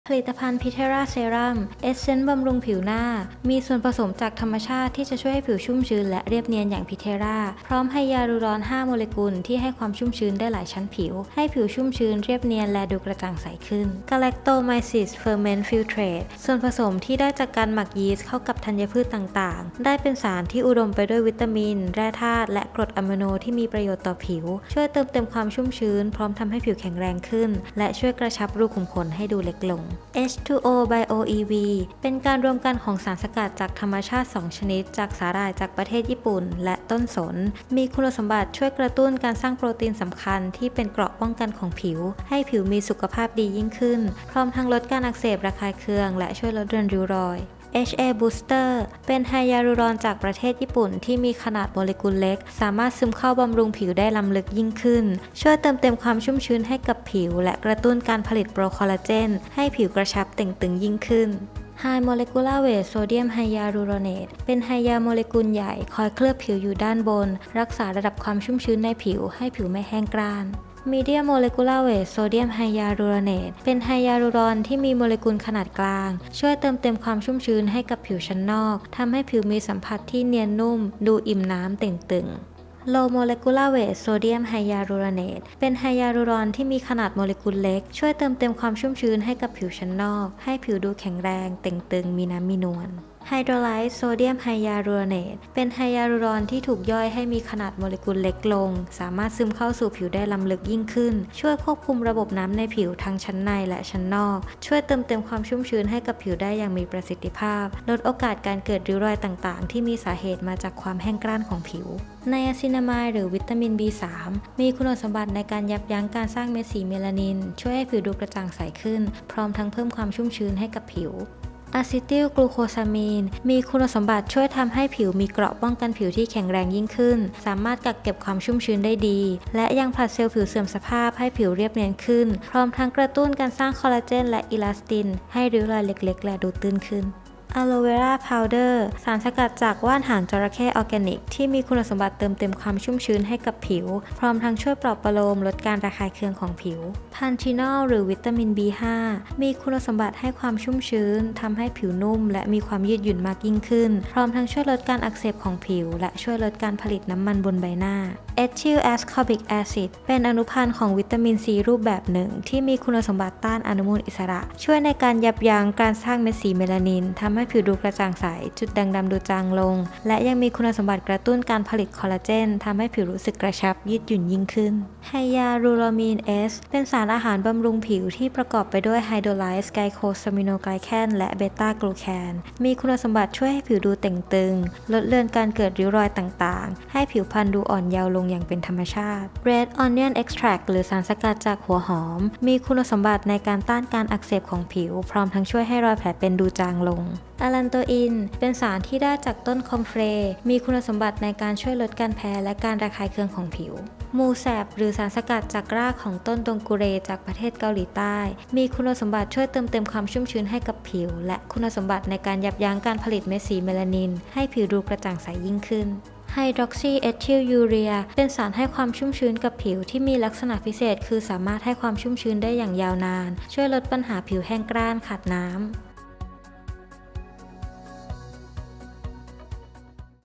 ผลิตภัณฑ์พิเทราเซรั่มเอสเซนต์บำรุงผิวหน้ามีส่วนผสมจากธรรมชาติที่จะช่วยให้ผิวชุ่มชื้นและเรียบเนียนอย่างพิเทราพร้อมไฮยาลูรอน 5 โมเลกุลที่ให้ความชุ่มชื้นได้หลายชั้นผิวให้ผิวชุ่มชื้นเรียบเนียนและดูกระจ่างใสขึ้น Galactomyces ferment filtrate ส่วนผสมที่ได้จากการหมักยีสต์เข้ากับธัญพืชต่างๆได้เป็นสารที่อุดมไปด้วยวิตามินแร่ธาตุและกรดอะมิโนที่มีประโยชน์ต่อผิวช่วยเติมเต็มความชุ่มชื้นพร้อมทำให้ผิวแข็งแรงขึ้นและช่วยกระชับรูขุมขนให้ดูเล็กลง H2O Bio-EV เป็นการรวมกันของสารสกัดจากธรรมชาติ 2 ชนิดจากสาหร่ายจากประเทศญี่ปุ่นและต้นสนมีคุณสมบัติช่วยกระตุ้นการสร้างโปรตีนสำคัญที่เป็นเกราะป้องกันของผิวให้ผิวมีสุขภาพดียิ่งขึ้นพร้อมทั้งลดการอักเสบระคายเคืองและช่วยลดเรือนริ้วรอยHA Booster เป็นไฮยาลูรอนจากประเทศญี่ปุ่นที่มีขนาดโมเลกุลเล็กสามารถซึมเข้าบำรุงผิวได้ล้ำลึกยิ่งขึ้นช่วยเติมเต็มความชุ่มชื้นให้กับผิวและกระตุ้นการผลิตโปรคอลลาเจนให้ผิวกระชับเต่งตึงยิ่งขึ้น High Molecular Weight Sodium Hyaluronate เป็นไฮยาโมเลกุลใหญ่คอยเคลือบผิวอยู่ด้านบนรักษาระดับความชุ่มชื้นในผิวให้ผิวไม่แห้งกร้านMedium Molecular Weight Sodium Hyaluronate เป็นไฮยาลูรอนที่มีโมเลกุลขนาดกลางช่วยเติมเต็มความชุ่มชื้นให้กับผิวชั้นนอกทำให้ผิวมีสัมผัสที่เนียนนุ่มดูอิ่มน้ำเต่งตึง Low Molecular Weight Sodium Hyaluronate เป็นไฮยาลูรอนที่มีขนาดโมเลกุลเล็กช่วยเติมเต็มความชุ่มชื้นให้กับผิวชั้นนอกให้ผิวดูแข็งแรงเต่งตึงมีน้ำมีนวลHydrolyzed Sodium Hyaluronate เป็นไฮยาลูรอนที่ถูกย่อยให้มีขนาดโมเลกุลเล็กลงสามารถซึมเข้าสู่ผิวได้ล้ำลึกยิ่งขึ้นช่วยควบคุมระบบน้ำในผิวทั้งชั้นในและชั้นนอกช่วยเติมเต็มความชุ่มชื้นให้กับผิวได้อย่างมีประสิทธิภาพลดโอกาสการเกิดริ้วรอยต่างๆที่มีสาเหตุมาจากความแห้งกร้านของผิวไนอะซินามายด์หรือวิตามิน B3 มีคุณสมบัติในการยับยั้งการสร้างเม็ดสีเมลานินช่วยให้ผิวดูกระจ่างใสขึ้นพร้อมทั้งเพิ่มความชุ่มชื้นให้กับผิวอะซิติลกลูโคซามีนมีคุณสมบัติช่วยทำให้ผิวมีเกราะป้องกันผิวที่แข็งแรงยิ่งขึ้นสามารถกักเก็บความชุ่มชื้นได้ดีและยังผลัดเซลล์ผิวเสื่อมสภาพให้ผิวเรียบเนียนขึ้นพร้อมทั้งกระตุ้นการสร้างคอลลาเจนและอิลาสตินให้ริ้วรอยเล็กๆและดูตื้นขึ้นอะโลเวราพาวเดอร์สารสกัดจากว่านหางจระเข้ออร์แกนิกที่มีคุณสมบัติเติมเต็มความชุ่มชื้นให้กับผิวพร้อมทั้งช่วยปลอบประโลมลดการระคายเคืองของผิวพันธีนอลหรือวิตามิน B5 มีคุณสมบัติให้ความชุ่มชื้นทำให้ผิวนุ่มและมีความยืดหยุ่นมากยิ่งขึ้นพร้อมทั้งช่วยลดการอักเสบของผิวและช่วยลดการผลิตน้ำมันบนใบหน้าเอทิลแอสคอบิกแอซิดเป็นอนุพันธ์ของวิตามินซีรูปแบบหนึ่งที่มีคุณสมบัติต้านอนุมูลอิสระช่วยในการยับยั้งการสร้างเม็ดสีเมลานินทำให้ผิวดูกระจ่างใสจุดด่างดำดูจางลงและยังมีคุณสมบัติกระตุ้นการผลิตคอลลาเจนทำให้ผิวรู้สึกกระชับยืดหยุ่นยิ่งขึ้นไฮยาลูรอมีน S เป็นสารอาหารบำรุงผิวที่ประกอบไปด้วยไฮโดรไลซ์ไกลโคซามิโนไกลแคนและเบต้ากลูแคนมีคุณสมบัติช่วยให้ผิวดูเต่งตึงลดเลือนการเกิดริ้วรอยต่างๆให้ผิวพรรณดูอ่อนเยาว์ลงอย่างเป็นธรรมชาติ Red Onion Extract หรือสารสกัดจากหัวหอมมีคุณสมบัติในการต้านการอักเสบของผิวพร้อมทั้งช่วยให้รอยแผลเป็นดูจางลงอะลันโตอินเป็นสารที่ได้จากต้นคอมเฟรมีคุณสมบัติในการช่วยลดการแพ้และการระคายเคืองของผิวมูแซบหรือสารสกัดจากรากของต้นดงกุเรจากประเทศเกาหลีใต้มีคุณสมบัติช่วยเติมเต็มความชุ่มชื้นให้กับผิวและคุณสมบัติในการยับยั้งการผลิตเม็ดสีเมลานินให้ผิวดูกระจ่างใสยิ่งขึ้นไฮดรอกซีเอทิลยูเรียเป็นสารให้ความชุ่มชื้นกับผิวที่มีลักษณะพิเศษคือสามารถให้ความชุ่มชื้นได้อย่างยาวนานช่วยลดปัญหาผิวแห้งกร้านขาดน้ำ